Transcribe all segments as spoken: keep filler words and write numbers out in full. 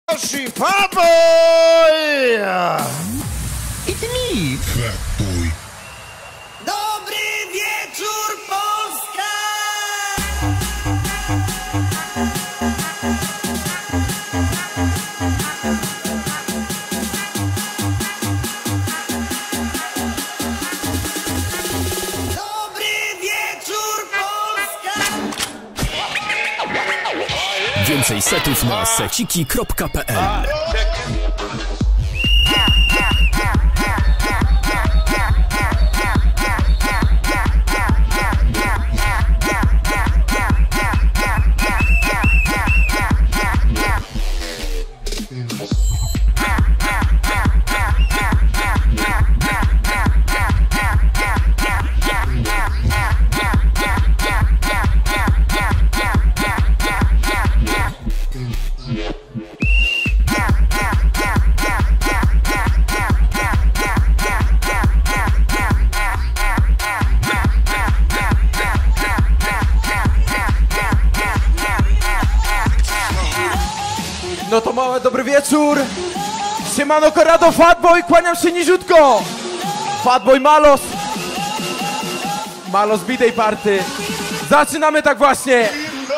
Fatboy! It's me, Fatboy. Dobry wieczór, Polska! Dobry wieczór, Polska! Więcej setów na seciki kropka p l. No to małe dobry wieczór. Siemano Corrado, Fatboy, kłaniam się niziutko. Fatboy Malos. Malos B-Day Party. Zaczynamy tak właśnie.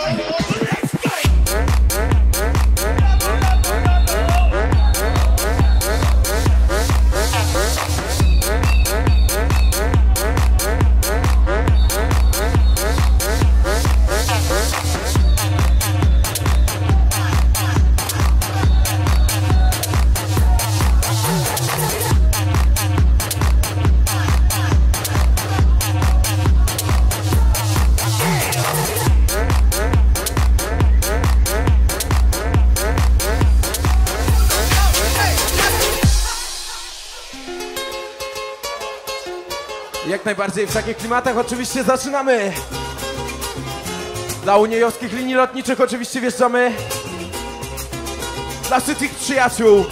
Jak najbardziej w takich klimatach oczywiście zaczynamy. Dla uniejowskich linii lotniczych oczywiście wjeżdżamy. Dla wszystkich przyjaciół.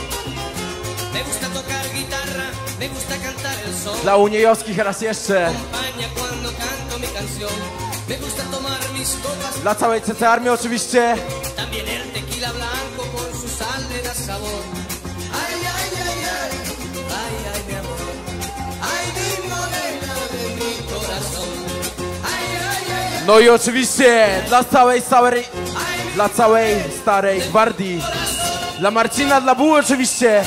Dla uniejowskich raz jeszcze. Dla całej C C Armii oczywiście. No i oczywiście dla całej starej, dla całej starej gwardii, dla Marcina, dla Buły oczywiście.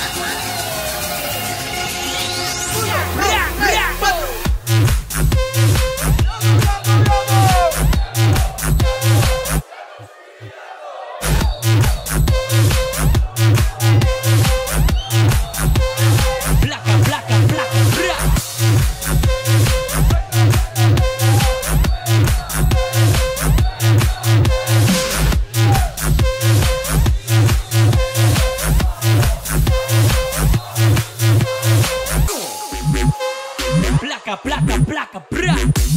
Placa, placa, placa, bra.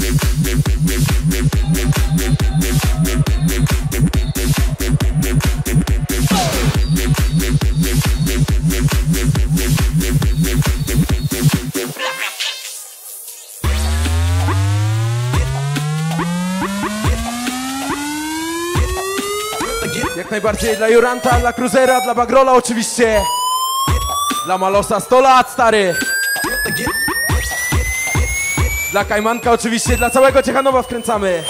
Jak najbardziej dla Juranta, dla Cruzera, dla Bagrola oczywiście. Dla Malosa sto lat, stary. Dla Kajmanka oczywiście, dla całego Ciechanowa wkręcamy.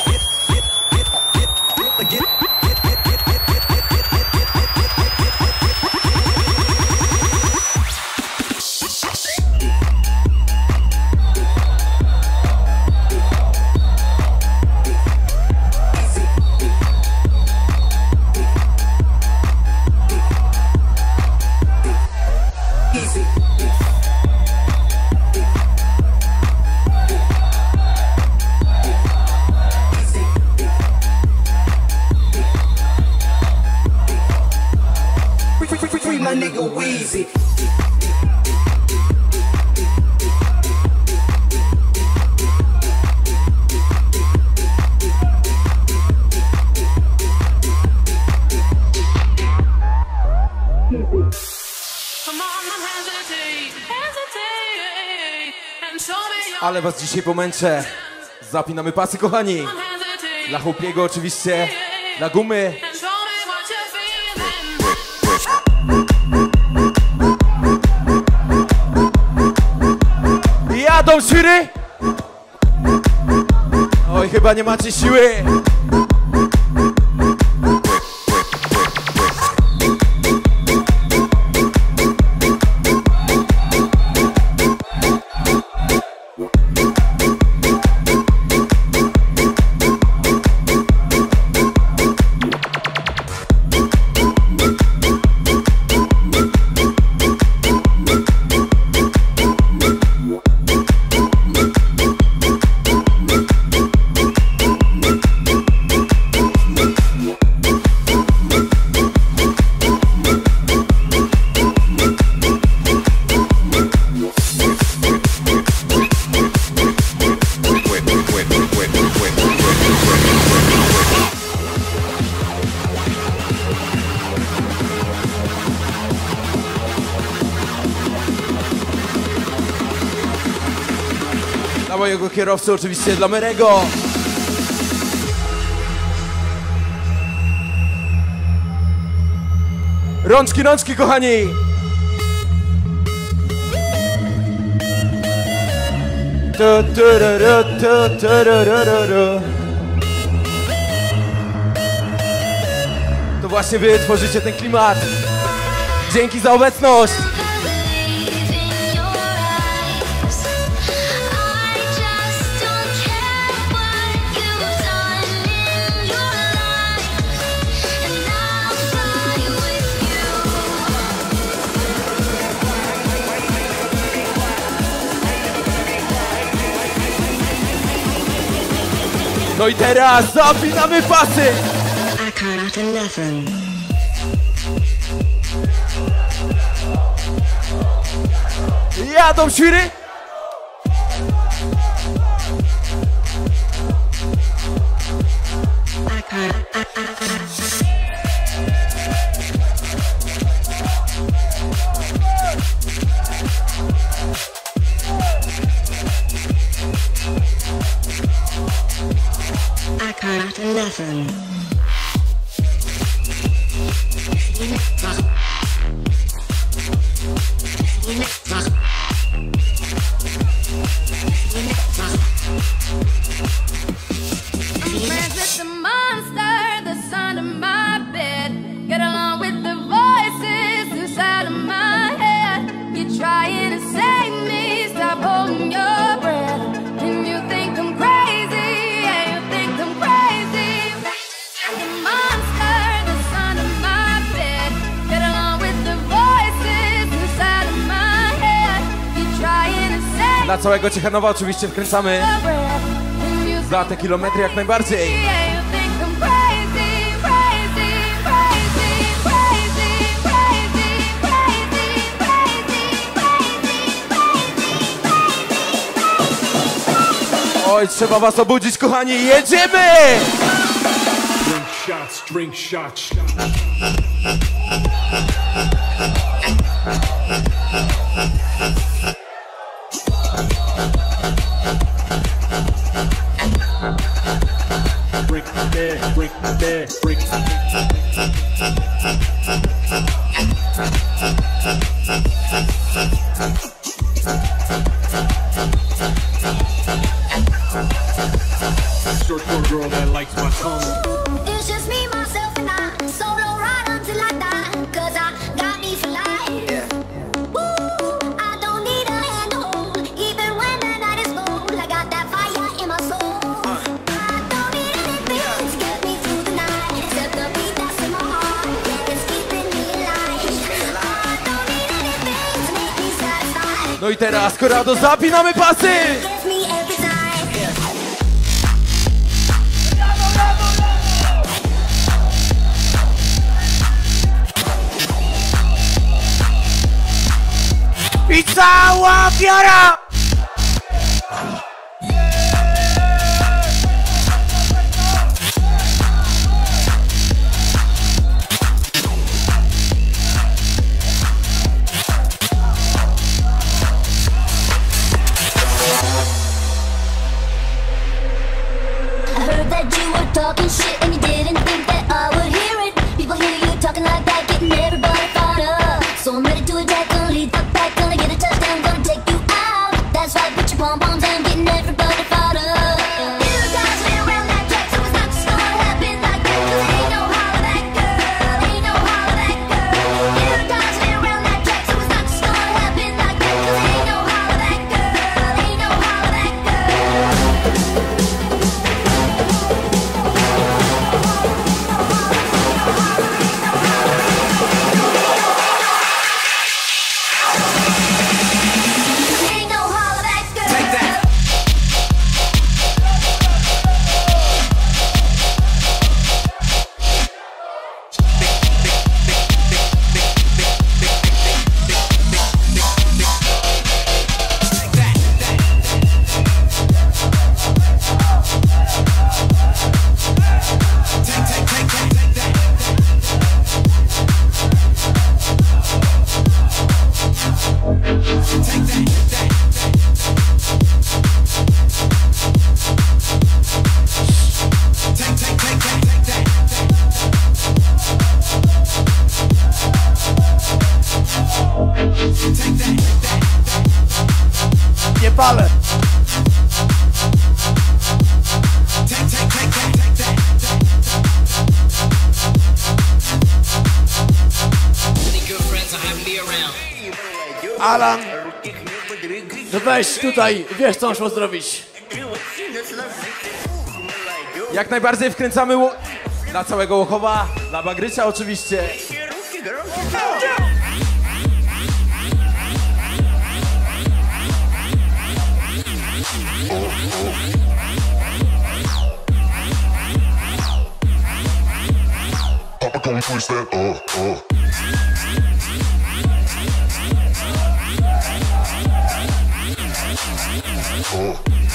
My nigga Weezy. Ale was dzisiaj pomęczę. Zapinamy pasy, kochani. Dla Chłopiego oczywiście. Dla Gumy. świry? Oj, chyba nie macie siły. Dla mojego kierowcy, oczywiście dla Merego. Rączki, rączki, kochani! Tu, tu, ru, ru, tu, tu, ru, ru, ru, ru. To właśnie wy tworzycie ten klimat. Dzięki za obecność! No i teraz zapinamy pasy! Jadą świry! Nothing. Friends with the monster that's under my bed. Get along with the voices inside of my head. You're trying to save me, stop holding your breath. And you think I'm crazy, yeah, you think I'm crazy. The monster that's under my bed. Get along with the voices inside of my head. You're trying to save me. Dla całego Ciechanowa oczywiście wkręcamy za te kilometry jak najbardziej. Oj, trzeba was obudzić, kochani, jedziemy! Drink shots, drink shots. Break my bed, break my bed, break my short short girl that likes my tongue. It's just me, myself, and I. Solo ride until I die. Cause I got me for life. Yeah. Woo, I don't need a hand to hold. Even when the night is cold, I got that fire in my soul. Uh. I don't need anything to get me through the night. Except the beat that's in my heart. Yeah, it's keeping me alive. I don't need anything to make me satisfied. No i teraz, Corrado, zapinamy pasy! Gets me every time. I cała wiara! I heard that you were talking shit and you didn't think that I would hear it. People hear you talking like that, getting everybody fired up. So I'm ready to attack, gonna lead the pack, gonna get a touchdown, gonna take you out. palę. Alan, No weź tutaj, wiesz co muszę zrobić. jak najbardziej wkręcamy ło- dla całego Łochowa, dla Bagrycia oczywiście. Papa gon' twist that, uh, uh. Uh.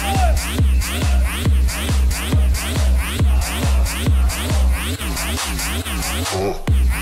Uh.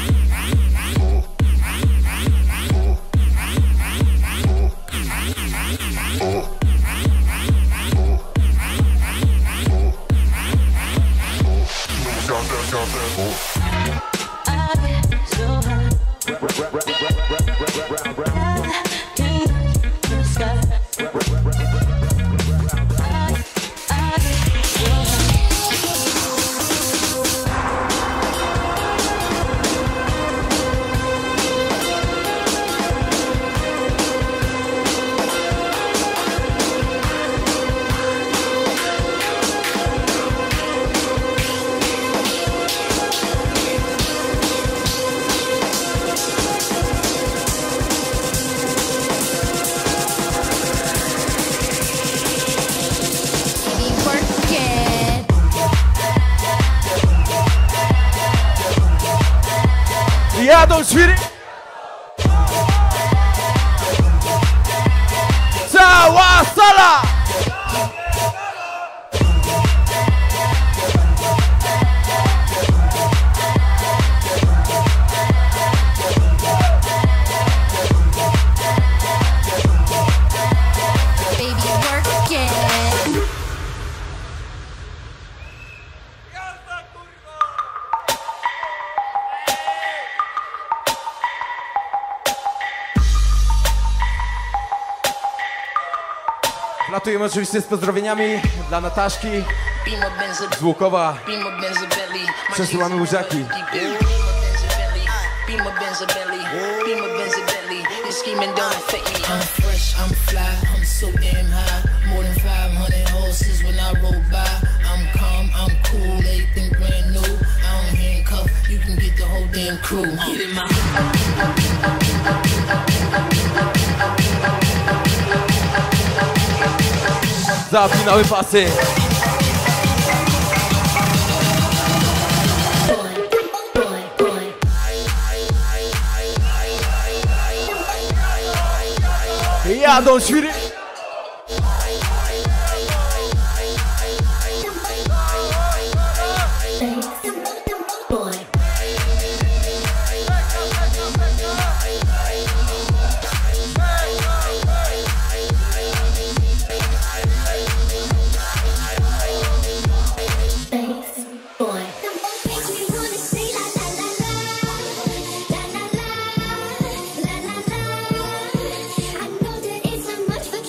Jadą świry! Cała sala! Baby, work it. Latujemy oczywiście z pozdrowieniami dla Nataszki z Łukowa. Przesyłamy buziaki. I'm fresh, I'm fly, I'm so damn high. More than five hundred horses when I roll by. I'm calm, I'm cool, everything brand new. I don't handcuff, you can get the whole damn crew. Get in my Zapinały pasy. Jadą świry. Much for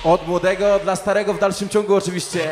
Od młodego dla starego w dalszym ciągu oczywiście.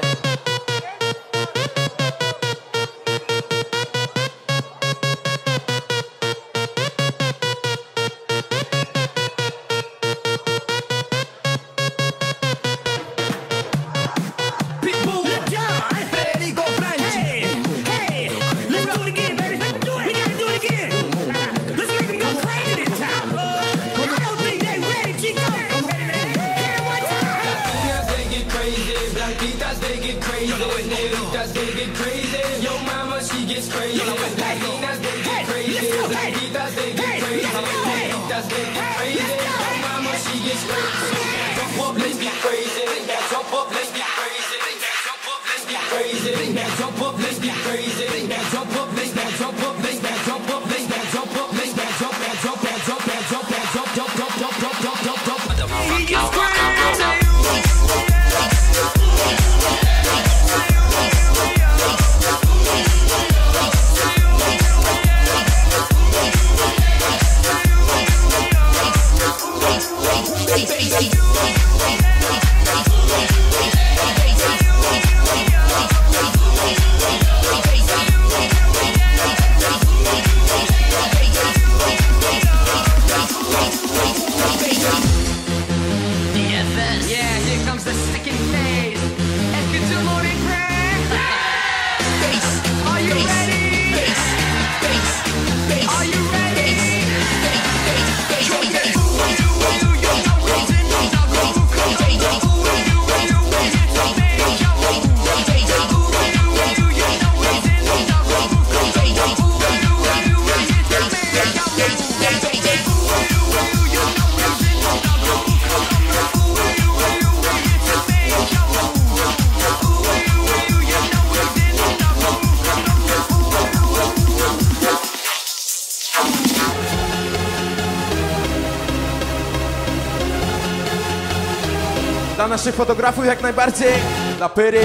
Dla naszych fotografów jak najbardziej, dla Pyry,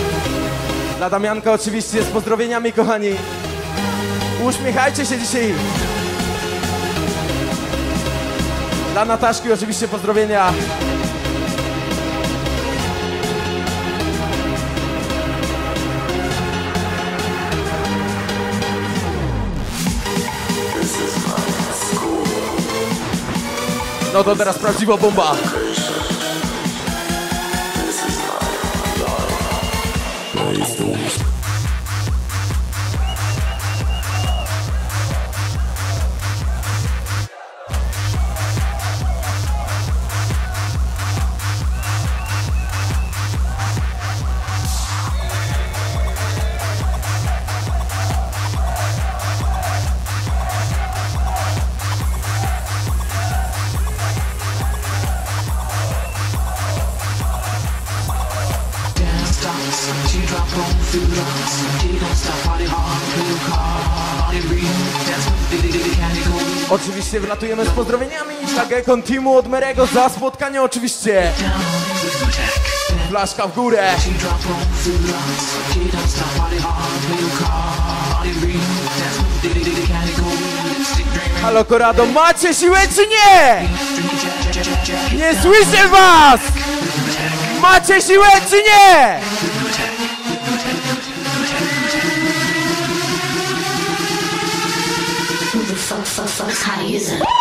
dla Damianka oczywiście z pozdrowieniami, kochani. Uśmiechajcie się dzisiaj. Dla Nataszki oczywiście pozdrowienia. No to teraz prawdziwa bomba. Oczywiście wlatujemy z pozdrowieniami dla Gekon Teamu od Merego za spotkanie oczywiście. Flaszka w górę. Halo Corrado, macie siłę czy nie? Nie słyszę was! Macie siłę czy nie? So, so, so high is it?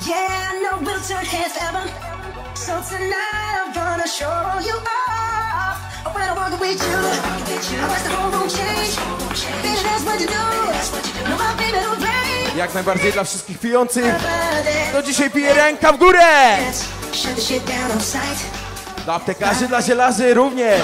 Yeah, no, we'll turn heads forever. So tonight I'm gonna show you off. When I walk with you, I watch the whole room change. Baby, that's what you do. No, my baby don't play. Jak najbardziej dla wszystkich pijących. To dzisiaj pije ręka w górę. Shut the shit down on sight. Dla aptekarzy, dla zielarzy również.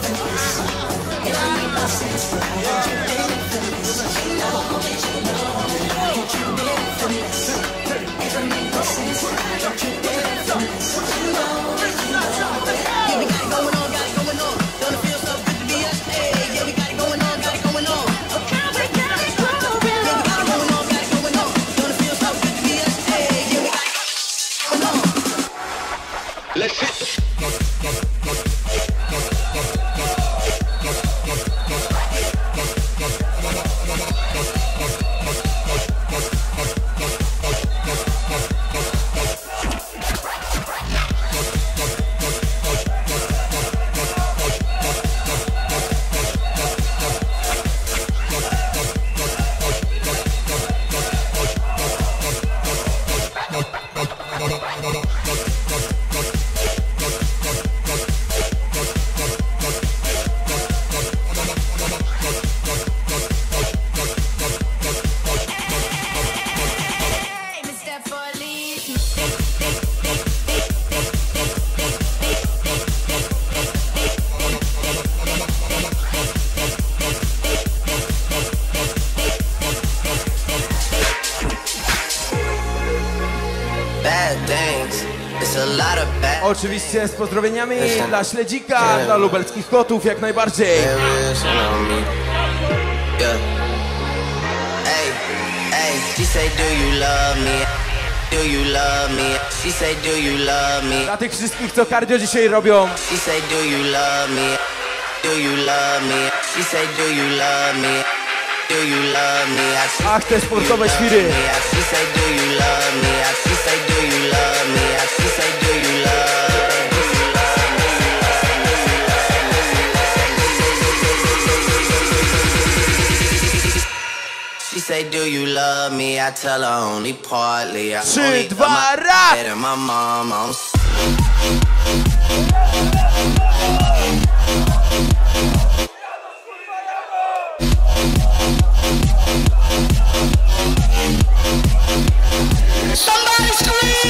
Oczywiście z pozdrowieniami dla Śledzika, dla lubelskich kotów jak najbardziej. Dla tych wszystkich, co cardio dzisiaj robią. Ach, te sportowe świry. She say, do you love me? I tell her only partly. I Trzy, only dwa, love my raz! dad and my mom. I'm Somebody scream!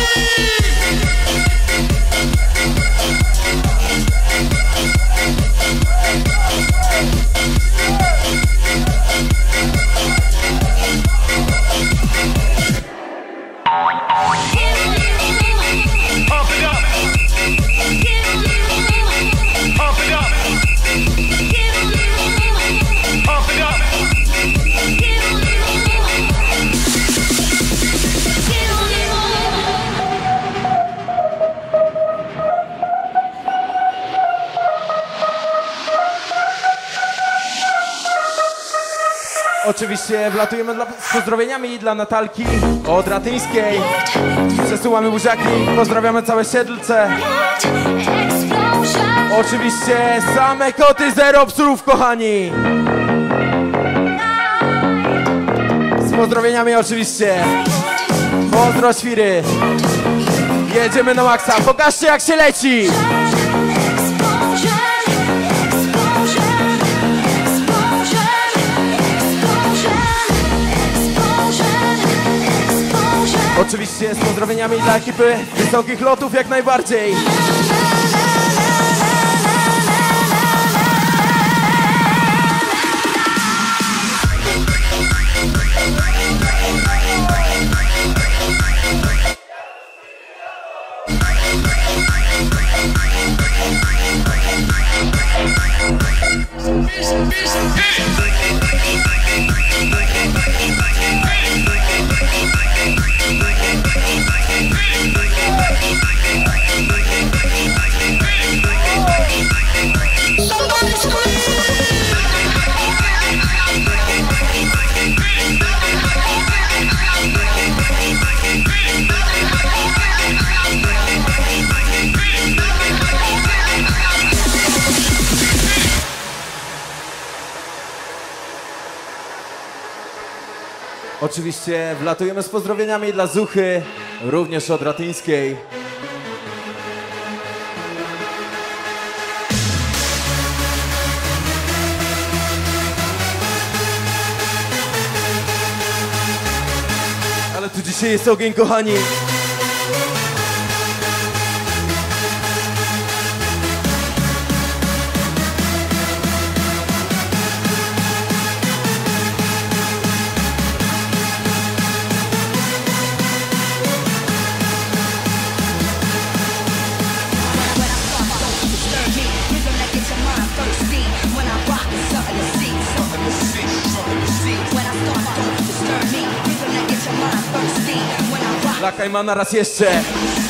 Oczywiście wlatujemy dla, z pozdrowieniami dla Natalki od Ratyńskiej. Przesyłamy buziaki, pozdrawiamy całe Siedlce. Oczywiście same koty, zero psów, kochani. Z pozdrowieniami oczywiście. Pozdro świry. Jedziemy na maksa, pokażcie jak się leci. Oczywiście z pozdrowieniami dla ekipy Wysokich Lotów jak najbardziej. Oczywiście wlatujemy z pozdrowieniami dla Zuchy, również od Ratyńskiej. Ale tu dzisiaj jest ogień, kochani. Dla Kajmana raz jeszcze.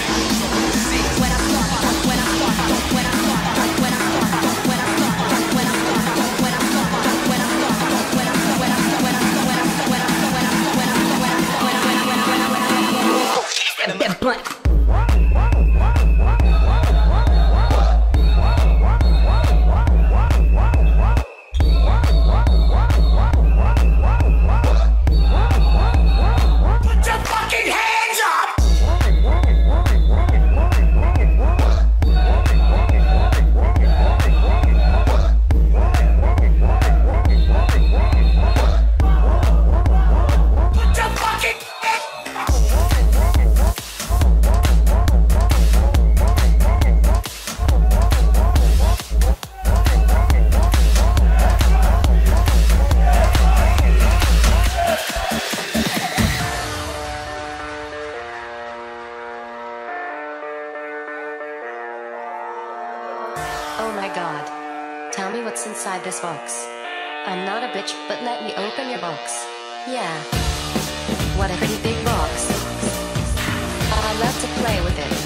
Oh my god. Tell me what's inside this box. I'm not a bitch, but let me open your box. Yeah. What a pretty big box. I love to play with it.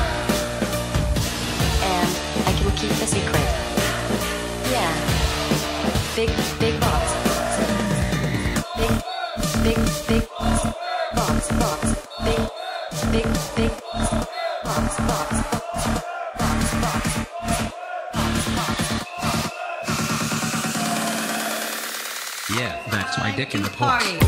And I can keep the secret. Yeah. Big, big box. Big, big, big box, box. Big, big, big box, box. Yeah, that's my dick in the party.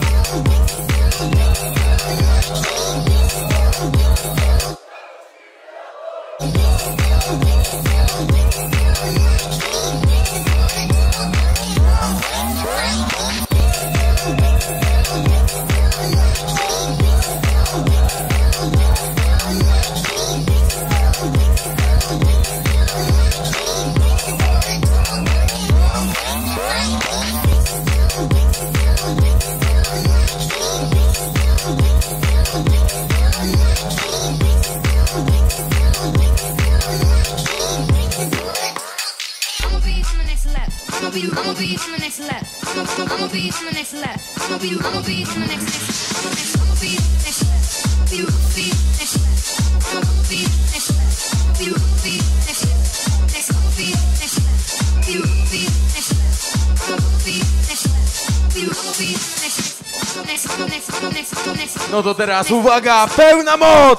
No to teraz uwaga, pełna moc!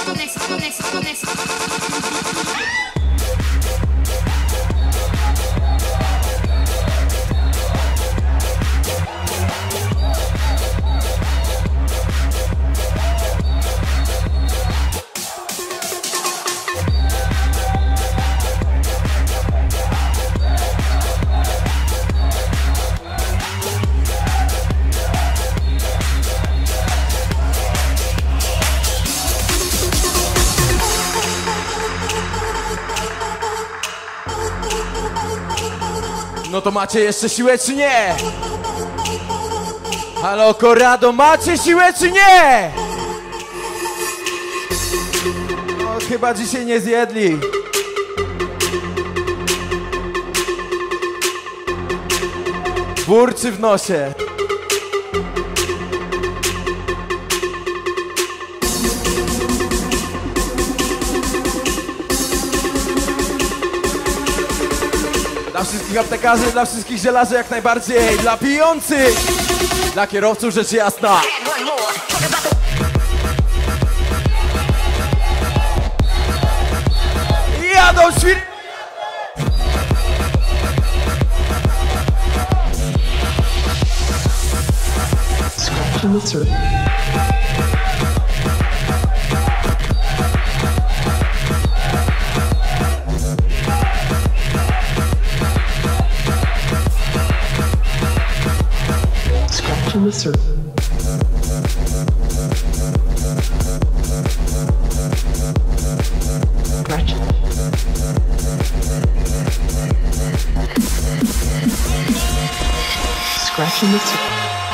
No to macie jeszcze siłę czy nie? Halo Corrado, macie siłę czy nie? No chyba dzisiaj nie zjedli. Burczy w nosie. Dla wszystkich aptekarzy, dla wszystkich zielarzy jak najbardziej, dla pijących, dla kierowców rzecz jasna. Jadą świr... Scratching the surface. Scratching the surface. Scratch. Scratching the surface.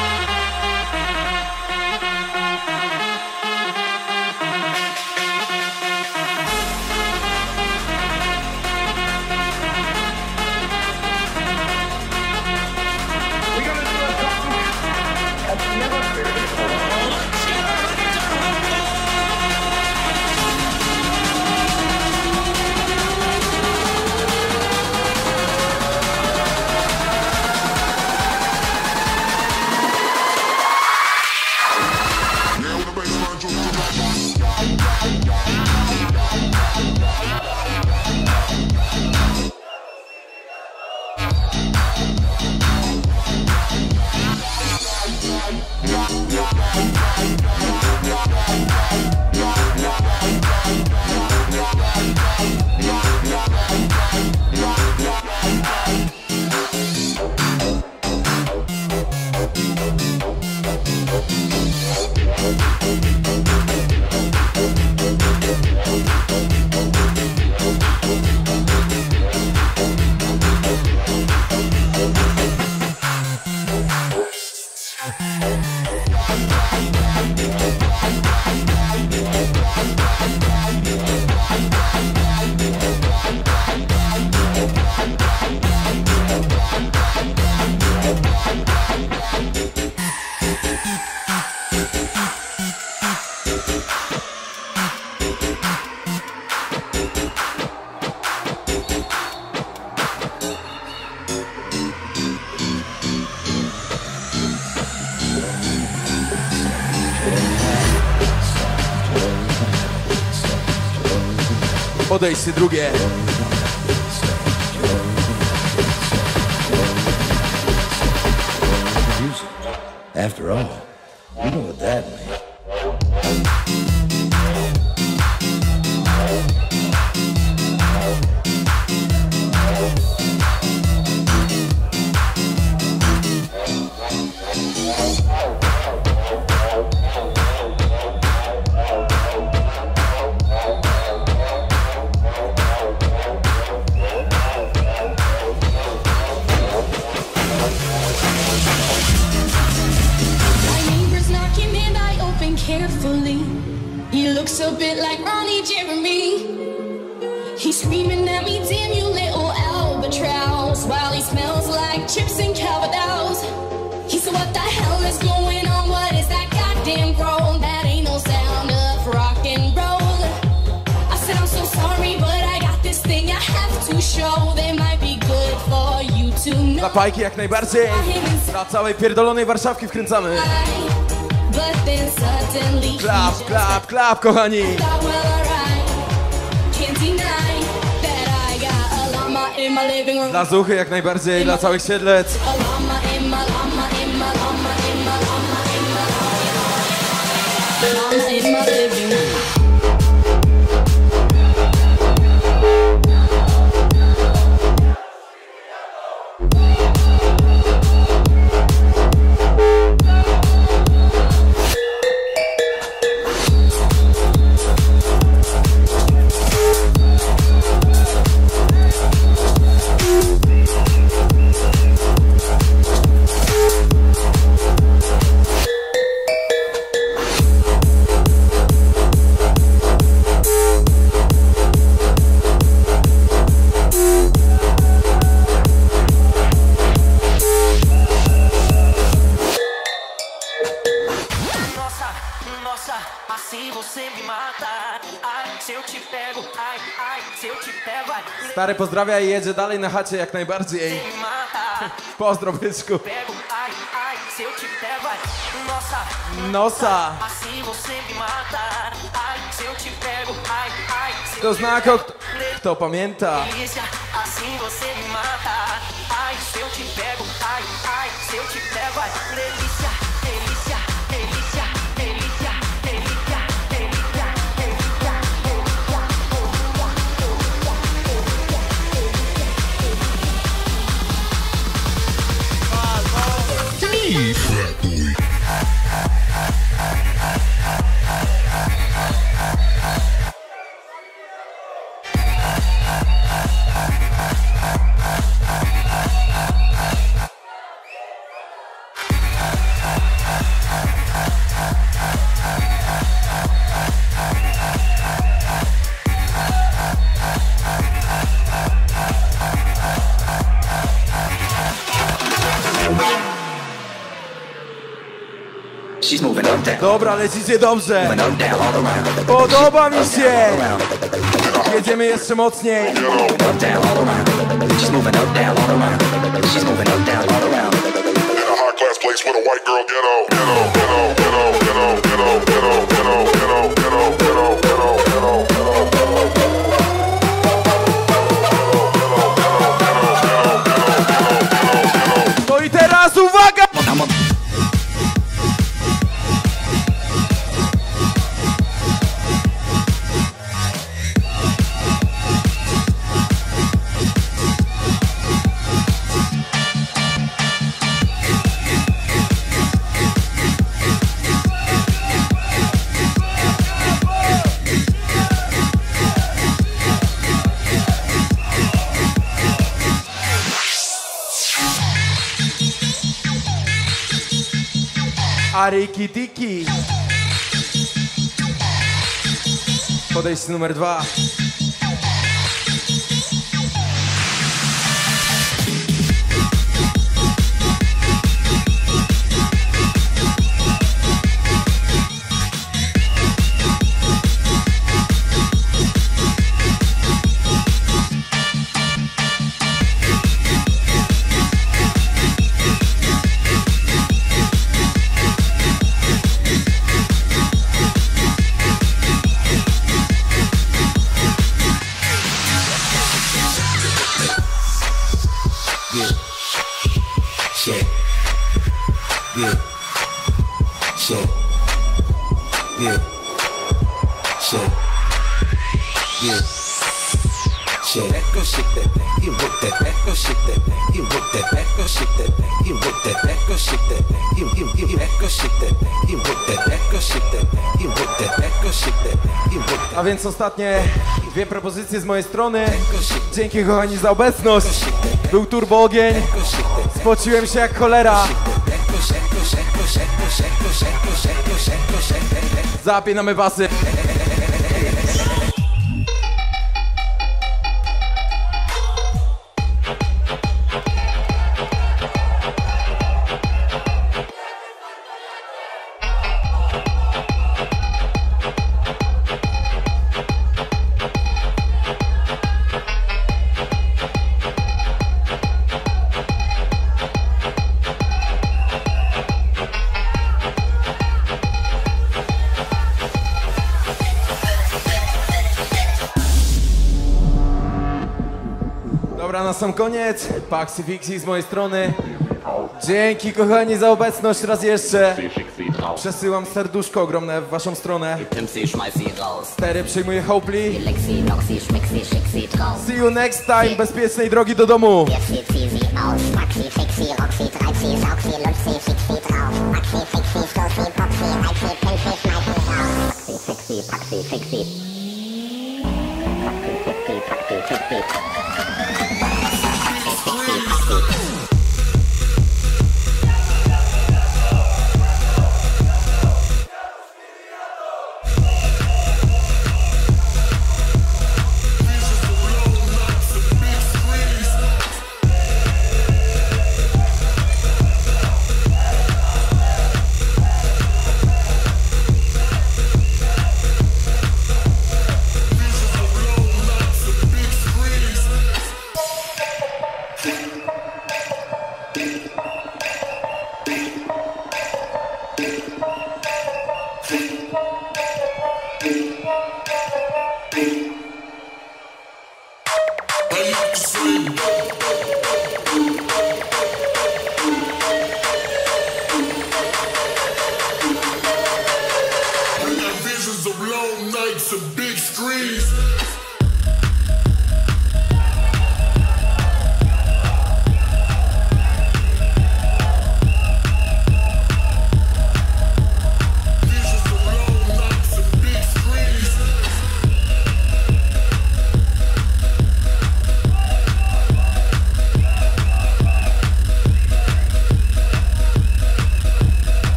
Podejście drugie. After all, you know what that means. Carefully, he looks a bit like Ronnie Jeremy. He's screaming at me, damn you little albatross, while he smells like chips and Calvados. He said, what the hell is going on? What is that goddamn groan? That ain't no sound of rock and roll. I said, I'm so sorry, but I got this thing I have to show. They might be good for you to know. Na pajki jak najbardziej. Na całej pierdolonej Warszawki wkręcamy. Klap, klap, klap, kochani! Dla Zuchy jak najbardziej, dla całych Siedlec. Stary pozdrawia i jedzie dalej na chacie jak najbardziej. Pozdro, byczku. Nosa. To znak, kto, kto pamięta. Dobra, lecicie dobrze. Podoba mi się. Jedziemy jeszcze mocniej. No i teraz uwaga! Ariki Tiki. Podejście numer dwa. A więc ostatnie dwie propozycje z mojej strony. Dzięki kochani za obecność. Był turbo ogień. Spociłem się jak cholera. Zapinamy basy. Dobra, na sam koniec, Paxi Fixi z mojej strony. Dzięki kochani za obecność raz jeszcze. Przesyłam serduszko ogromne w waszą stronę. Stery przyjmuje Hopely. See you next time, bezpiecznej drogi do domu.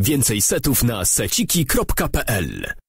Więcej setów na seciki kropka p l.